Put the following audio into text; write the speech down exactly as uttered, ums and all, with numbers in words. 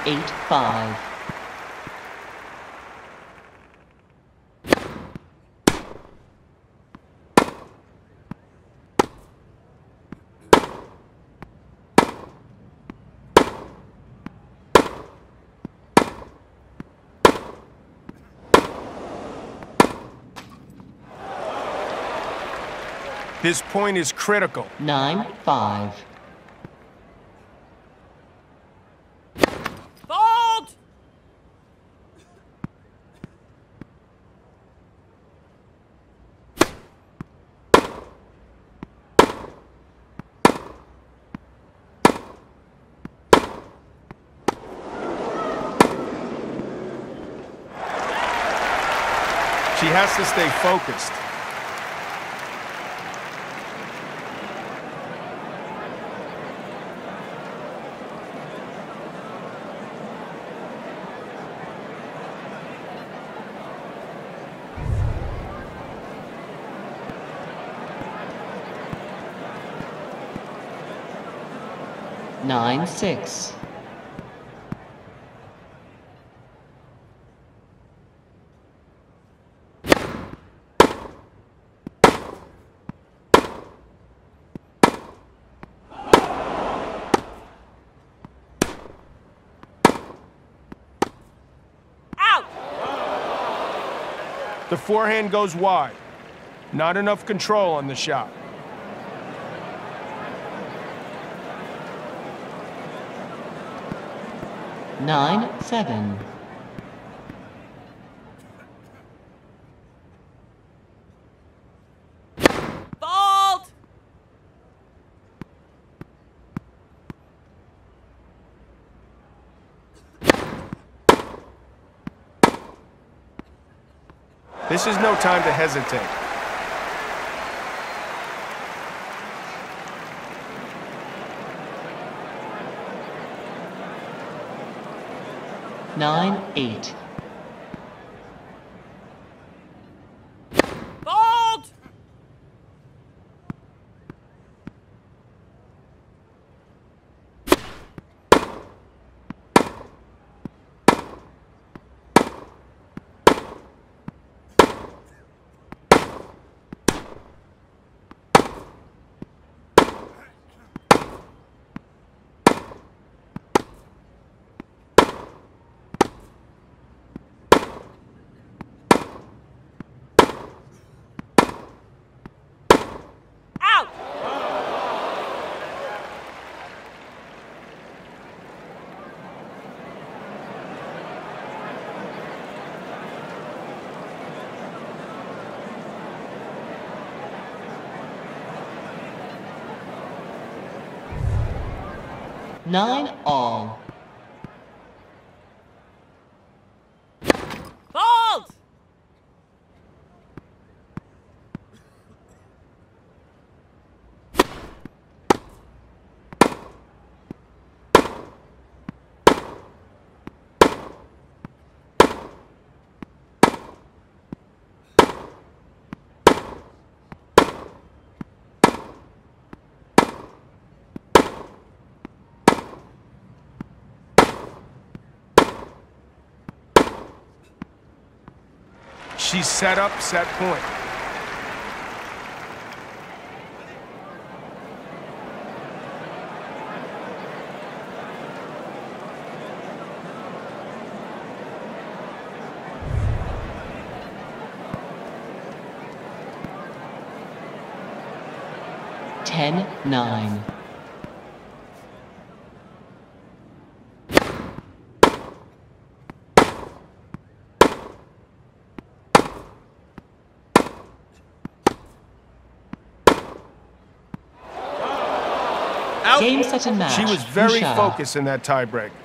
eight five. This point is critical. nine five. Fault! She has to stay focused. nine six. Out! The forehand goes wide. Not enough control on the shot. nine seven. Fault! This is no time to hesitate. nine eight. Fault! Out! nine all. Fault! She's set up, set point. ten nine. Game, set, and match. She was very Usha. focused in that tiebreak.